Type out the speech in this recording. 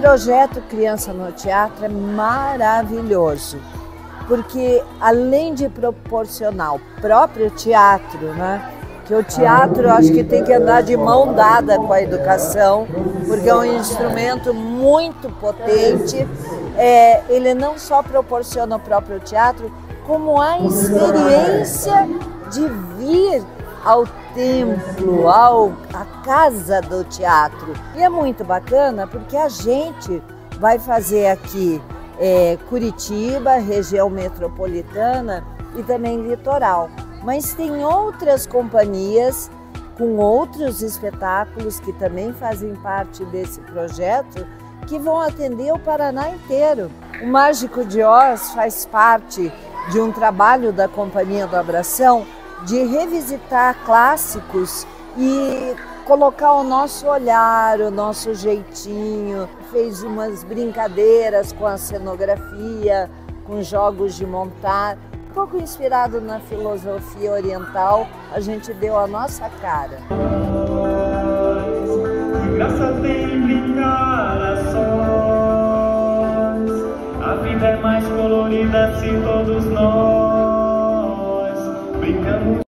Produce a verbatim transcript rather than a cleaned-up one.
projeto Criança no Teatro é maravilhoso, porque além de proporcionar o próprio teatro, né, que o teatro eu acho que tem que andar de mão dada com a educação, porque é um instrumento muito potente, é, ele não só proporciona o próprio teatro, como a experiência de vir ao templo, ao, à casa do teatro. E é muito bacana porque a gente vai fazer aqui é, Curitiba, região metropolitana e também litoral. Mas tem outras companhias com outros espetáculos que também fazem parte desse projeto que vão atender o Paraná inteiro. O Mágico de Oz faz parte de um trabalho da Companhia do Abração de revisitar clássicos e colocar o nosso olhar, o nosso jeitinho. Fez umas brincadeiras com a cenografia, com jogos de montar. Um pouco inspirado na filosofia oriental, a gente deu a nossa cara. Graça tem brincar a sós, a vida é mais colorida se todos nós